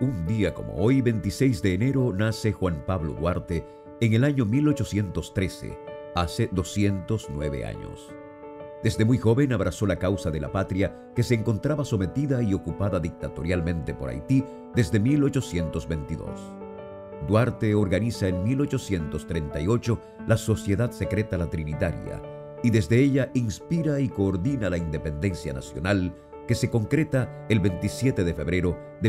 Un día como hoy, 26 de enero, nace Juan Pablo Duarte en el año 1813, hace 209 años. Desde muy joven abrazó la causa de la patria que se encontraba sometida y ocupada dictatorialmente por Haití desde 1822. Duarte organiza en 1838 la Sociedad Secreta La Trinitaria y desde ella inspira y coordina la independencia nacional que se concreta el 27 de febrero de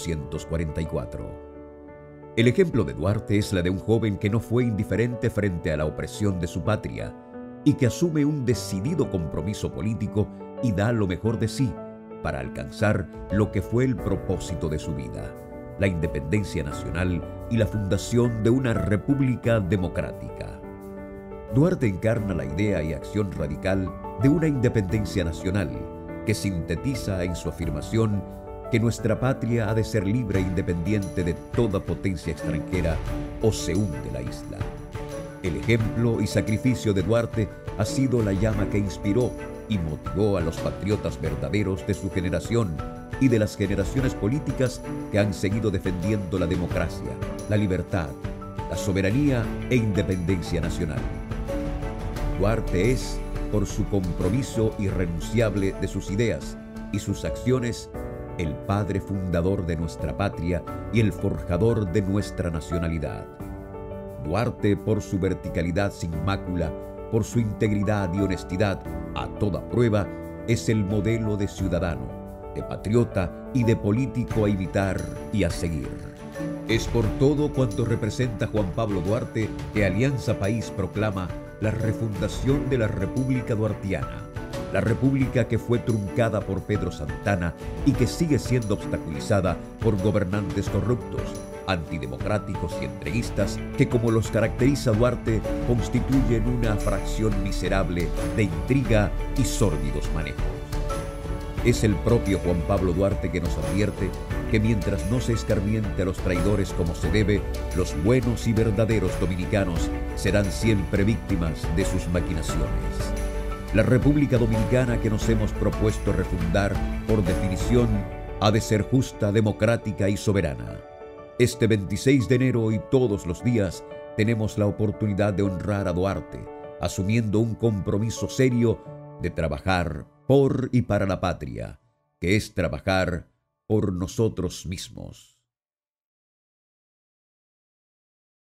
1844. El ejemplo de Duarte es la de un joven que no fue indiferente frente a la opresión de su patria y que asume un decidido compromiso político y da lo mejor de sí para alcanzar lo que fue el propósito de su vida, la independencia nacional y la fundación de una república democrática. Duarte encarna la idea y acción radical de una independencia nacional que sintetiza en su afirmación que nuestra patria ha de ser libre e independiente de toda potencia extranjera o se hunde la isla. El ejemplo y sacrificio de Duarte ha sido la llama que inspiró y motivó a los patriotas verdaderos de su generación y de las generaciones políticas que han seguido defendiendo la democracia, la libertad, la soberanía e independencia nacional. Duarte es, por su compromiso irrenunciable de sus ideas y sus acciones, el padre fundador de nuestra patria y el forjador de nuestra nacionalidad. Duarte, por su verticalidad sin mácula, por su integridad y honestidad a toda prueba, es el modelo de ciudadano, de patriota y de político a imitar y a seguir. Es por todo cuanto representa Juan Pablo Duarte que Alianza País proclama la refundación de la República Duartiana, la república que fue truncada por Pedro Santana y que sigue siendo obstaculizada por gobernantes corruptos, antidemocráticos y entreguistas que, como los caracteriza Duarte, constituyen una fracción miserable de intriga y sórdidos manejos. Es el propio Juan Pablo Duarte que nos advierte que mientras no se escarmiente a los traidores como se debe, los buenos y verdaderos dominicanos serán siempre víctimas de sus maquinaciones. La República Dominicana que nos hemos propuesto refundar, por definición, ha de ser justa, democrática y soberana. Este 26 de enero y todos los días tenemos la oportunidad de honrar a Duarte, asumiendo un compromiso serio de trabajar por y para la patria, que es trabajar por nosotros mismos.